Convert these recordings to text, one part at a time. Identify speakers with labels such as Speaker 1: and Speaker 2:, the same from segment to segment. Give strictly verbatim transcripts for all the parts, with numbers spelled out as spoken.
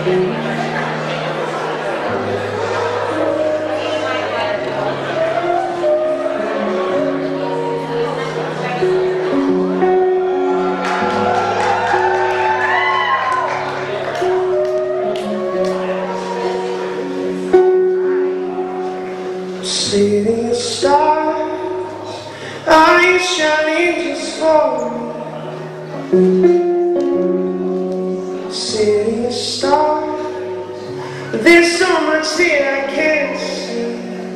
Speaker 1: City of stars, are you shining just for me? City of stars, there's so much that I can't see.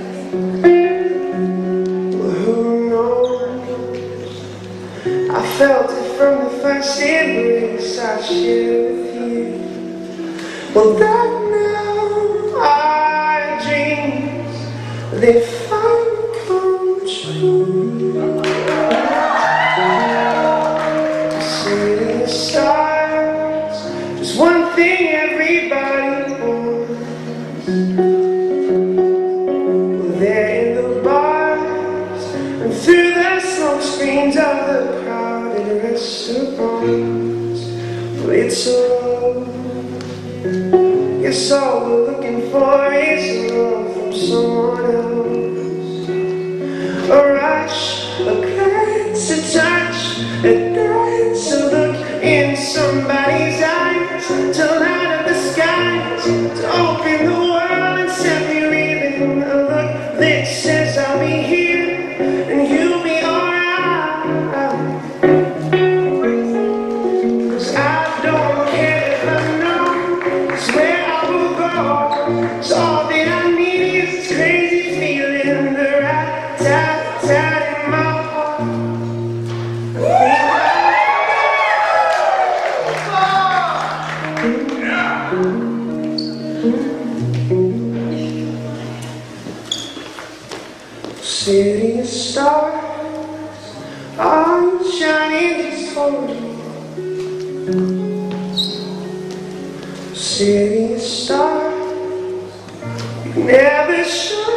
Speaker 1: Well, who knows? I felt it from the first embrace I shared with you. Well, that now I dream they finally come true. City of stars, just one thing everybody wants. They're in the bars and through the smoke screens of the crowded restaurants. But it's all, yes, all we're looking for is love from someone else. A rush, a glance, a touch, a dance, a look in somebody's eyes, to light up the skies, to open the world and set me reeling. A look that says I'll be here and you'll be alright. 'Cause I don't care if I know it's where I will go. So all that I need is this crazy feeling, the right time, time in my heart. City of stars, are you shining just for me? City of stars, you never show.